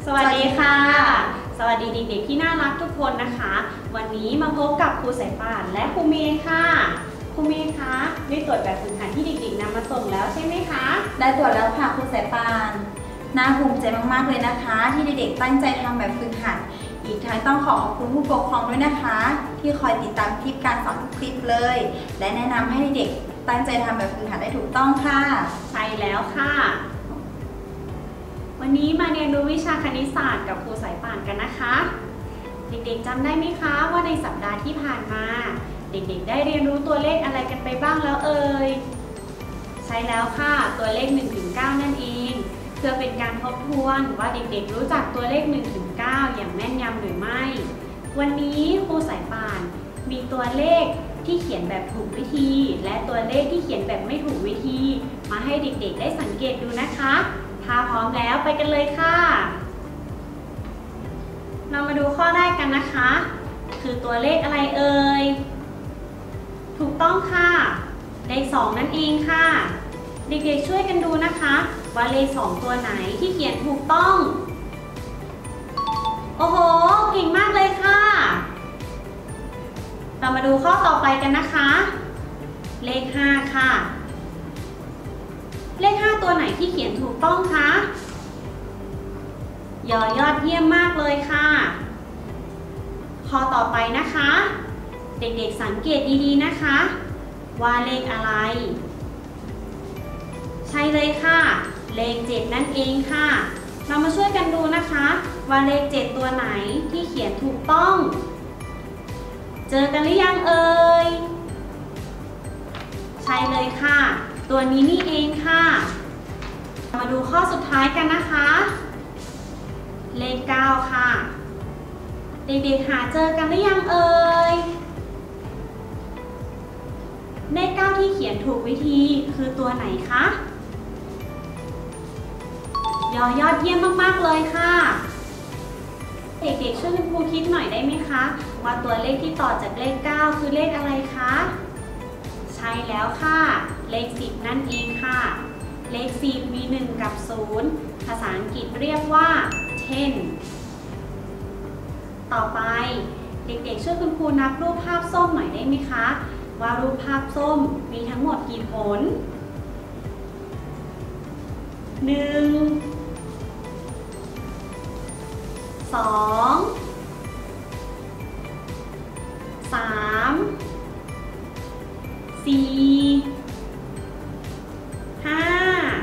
สวัสดีค่ะสวัสดีเด็กๆที่น่ารักทุกคนนะคะวันนี้มาพบกับครูสายป่านและครูเมย์ค่ะครูเมย์คะได้ตรวจแบบฝึกหัดที่เด็กๆนำมาส่งแล้วใช่ไหมคะได้ตรวจแล้วค่ะครูสายป่านน่าภูมิใจมากๆเลยนะคะที่เด็กๆตั้งใจทำแบบฝึกหัดอีกทั้งต้องขอบคุณผู้ปกครองด้วยนะคะที่คอยติดตามคลิปการสอนทุกคลิปเลยและแนะนำให้เด็กๆตั้งใจทำแบบฝึกหัดได้ถูกต้องค่ะใช่แล้วค่ะวันนี้มาเรียนรู้วิชาคณิตศาสตร์กับครูสายป่านกันนะคะเด็กๆจำได้ไหมคะว่าในสัปดาห์ที่ผ่านมาเด็กๆได้เรียนรู้ตัวเลขอะไรกันไปบ้างแล้วเอ่ยใช่แล้วค่ะตัวเลข 1-9 นั่นเองเพื่อเป็นการทบทวนว่าเด็กๆรู้จักตัวเลข 1-9 อย่างแม่นยำหรือไม่วันนี้ครูสายป่านมีตัวเลขที่เขียนแบบถูกวิธีและตัวเลขที่เขียนแบบไม่ถูกวิธีมาให้เด็กๆได้สังเกตดูนะคะถ้าพร้อมแล้วไปกันเลยค่ะเรามาดูข้อแรกกันนะคะคือตัวเลขอะไรเอ่ยถูกต้องค่ะเลข2นั่นเองค่ะเด็กๆช่วยกันดูนะคะว่าเลข2ตัวไหนที่เขียนถูกต้องโอ้โหเก่งมากเลยค่ะเรามาดูข้อต่อไปกันนะคะเลข5ค่ะเลข5ตัวไหนที่เขียนถูกต้องคะยอดเยี่ยมมากเลยค่ะข้อต่อไปนะคะเด็กๆสังเกตดีๆนะคะว่าเลขอะไรใช่เลยค่ะเลข7นั่นเองค่ะเรามาช่วยกันดูนะคะว่าเลข7ตัวไหนที่เขียนถูกต้องเจอกันหรือยังเอ่ยใช่เลยค่ะตัวนี้นี่เองค่ะมาดูข้อสุดท้ายกันนะคะเลข9ค่ะเด็กๆหาเจอกันหรือยังเอ่ยเลข9ที่เขียนถูกวิธีคือตัวไหนคะยอดเยี่ยมมากๆเลยค่ะเด็กๆช่วยคุณครูคิดหน่อยได้ไหมคะว่าตัวเลขที่ต่อจากเลข9คือเลขอะไรคะใช่แล้วค่ะเลข10นั่นเองค่ะเลข10มี1กับ0ภาษาอังกฤษเรียกว่า10ต่อไปเด็กๆช่วยคุณครูนับรูปภาพส้มหน่อยได้ไหมคะว่ารูปภาพส้มมีทั้งหมดกี่ผล1 2 3 4 5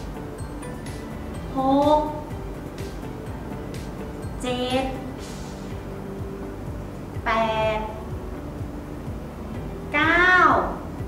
6 7 8 9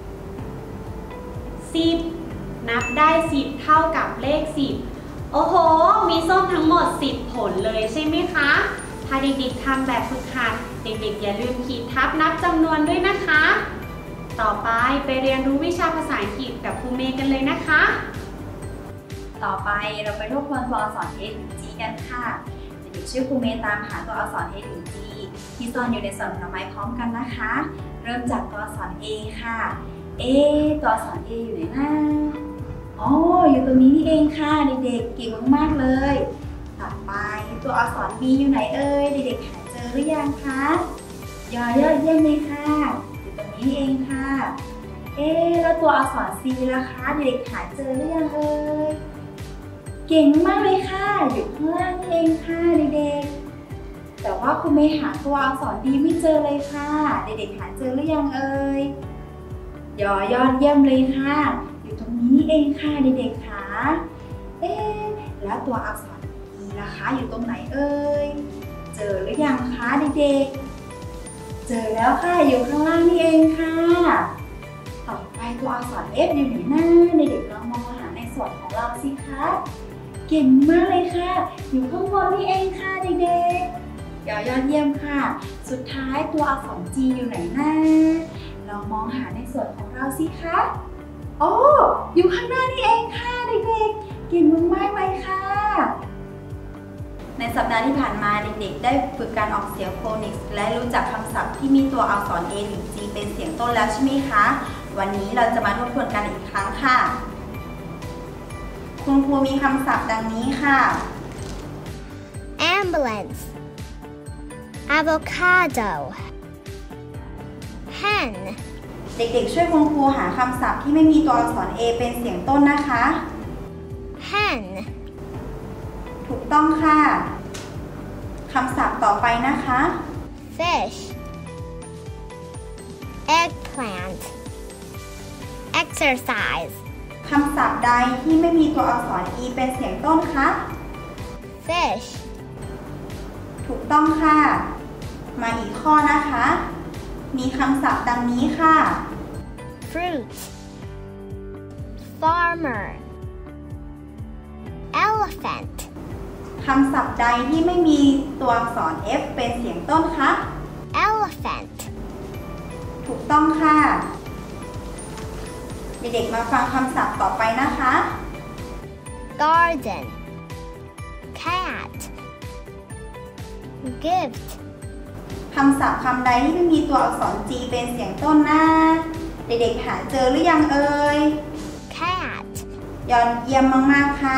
10นับได้10เท่ากับเลข10โอ้โหมีส้มทั้งหมด10ผลเลยใช่ไหมคะถ้าเด็กๆทำแบบฝึกหัดเด็กๆอย่าลืมขีดทับนับจำนวนด้วยนะคะต่อไปเรียนรู้วิชาภาษาอังกฤษกับครูเมย์กันเลยนะคะต่อไปเราไปทบทวนตัวอักษร A ถึง G กันค่ะเด็กๆช่วยครูเมย์ตามหาตัวอักษร A ถึง G ที่ซ่อนอยู่ในส่วนผลไม้พร้อมกันนะคะเริ่มจากตัวอักษร A ค่ะ ตัวอักษร A อยู่ไหนนะอ๋ออยู่ตรงนี้นี่เองค่ะเด็กๆเก่งมากๆเลยต่อไปตัวอักษร B อยู่ไหนเอ่ยเด็กๆหาเจอหรือยังคะยอดเยี่ยมเลยค่ะอยู่ตรงนี้นี่เองค่ะแล้วตัวอักษร C ล่ะคะเด็กๆหาเจอหรือยังเอ่ยเก่งมากเลยค่ะอยู่ข้างล่างนี่เองค่ะเด็กๆแต่ว่าคุณไม่หาตัวอักษร D ไม่เจอเลยค่ะเด็กๆหาเจอหรือยังเอ่ยยอดเยี่ยมเลยค่ะอยู่ตรงนี้นี่เองค่ะเด็กๆค่ะแล้วตัวอักษร E ล่ะคะอยู่ตรงไหนเอ่ยเจอหรือยังคะเด็กๆเจอแล้วค่ะอยู่ข้างล่างนี่เองค่ะต่อไปตัวอักษร F อยู่ไหนหน้าเด็กๆลองมองหาในส่วนของเราสิคะเก่งมากเลยค่ะอยู่ข้างบนนี่เองค่ะเด็กๆยอดเยี่ยมค่ะสุดท้ายตัวอักษร G อยู่ไหนหน้าลองมองหาในส่วนของเราสิคะโอ้อยู่ข้างหน้านี่เองค่ะเด็กๆเก่งมากๆเลยค่ะในสัปดาห์ที่ผ่านมาเด็กๆได้ฝึกการออกเสียงโฟนิกส์และรู้จักคำศัพท์ที่มีตัวอักษร A ถึง G เป็นเสียงต้นแล้วใช่ไหมคะวันนี้เราจะมาทบทวนกันอีกครั้งค่ะคุณครูมีคำศัพท์ดังนี้ค่ะ ambulance, avocado, hen, เด็กๆช่วยคุณครูหาคำศัพท์ที่ไม่มีตัวอักษร A เป็นเสียงต้นนะคะ hen, ถูกต้องค่ะคำศัพท์ต่อไปนะคะ fish, eggplant, exercise, คำศัพท์ใดที่ไม่มีตัวอักษร E เป็นเสียงต้นคะ fish, ถูกต้องค่ะ มาอีกข้อนะคะ มีคำศัพท์ดังนี้ค่ะ fruit, farmer, elephant, คำศัพท์ใดที่ไม่มีตัวอักษร F เป็นเสียงต้นคะ elephant, ถูกต้องค่ะ เด็กๆมาฟังคำศัพท์ต่อไปนะคะ garden, cat, gift, คำศัพท์คำใดที่ไม่มีตัวอักษร G เป็นเสียงต้นนะเด็กๆหาเจอหรือยังเอ่ย cat, ยอดเยี่ยมมากๆค่ะ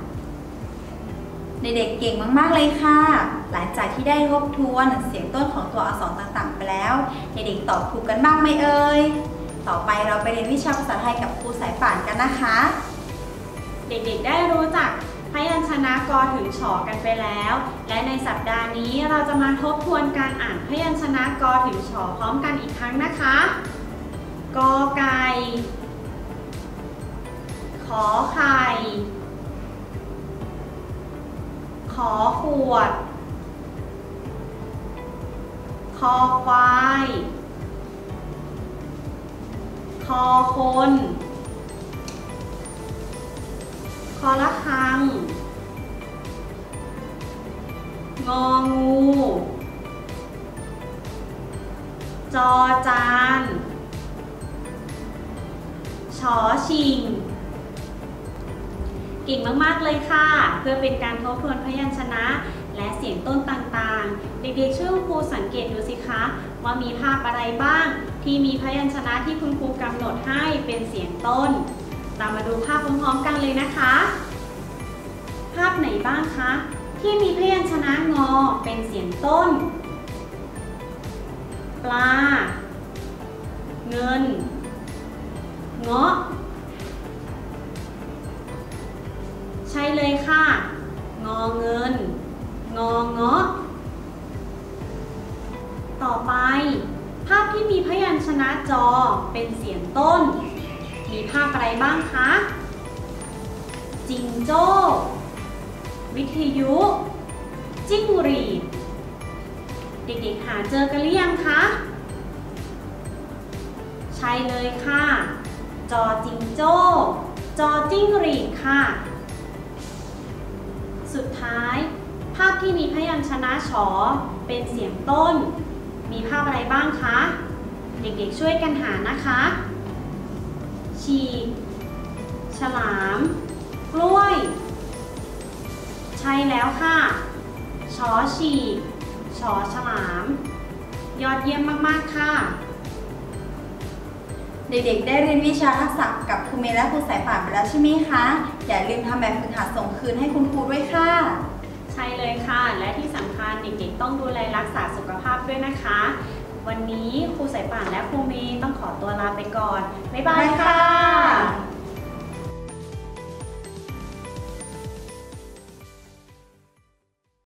เด็กๆเก่งมากๆเลยค่ะ หลังจากที่ได้ทบทวนเสียงต้นของตัวอักษรต่างๆไปแล้วเด็กๆตอบถูกกันบ้างไหมเอ่ยต่อไปเราไปเรียนวิชาภาษาไทยกับครูสายป่านกันนะคะเด็กๆได้รู้จักพยัญชนะกถึงฉกันไปแล้ว และในสัปดาห์นี้เราจะมาทบทวนการอ่านพยัญชนะกถึงฉพร้อมกันอีกครั้งนะคะกไก่ขอไข่ขอขวดคอควายคอคนคอละคังงองูจอจานชอชิงเก่งมากๆเลยค่ะเพื่อเป็นการทบทวนพยัญชนะและเสียงต้นต่างๆเด็กๆช่วยคุณครูสังเกตดูสิคะว่ามีภาพอะไรบ้างที่มีพยัญชนะที่คุณครูกำหนดให้เป็นเสียงต้นเรามาดูภาพพร้อมๆกันเลยนะคะภาพไหนบ้างคะที่มีพยัญชนะงอเป็นเสียงต้นปลาเงินเงาะใช่เลยค่ะงอเงินงอเงาะต่อไปภาพที่มีพยัญชนะจอเป็นเสียงต้นมีภาพอะไรบ้างคะจิงโจ้วิทยุจิ้งหรีดเด็กๆหาเจอกันหรือยังคะใช่เลยค่ะจอจิงโจ้จอจิ้งหรีดค่ะสุดท้ายภาพที่มีพยัญชนะฉอเป็นเสียงต้นมีภาพอะไรบ้างคะเด็กๆช่วยกันหานะคะฉีกฉลามกล้วยใช่แล้วค่ะชอฉีกชอฉลามยอดเยี่ยมมากๆค่ะเด็กๆได้เรียนวิชาทักษะกับครูเมย์และครูสายป่านไปแล้วใช่ไหมคะอย่าลืมทำแบบฝึกหัดส่งคืนให้คุณครูด้วยค่ะใช่เลยค่ะและที่สำคัญเด็กๆต้องดูแลรักษาสุขภาพด้วยนะคะวันนี้ครูสายป่านและครูเมย์ต้องขอตัวลาไปก่อนบ๊ายบายค่ะ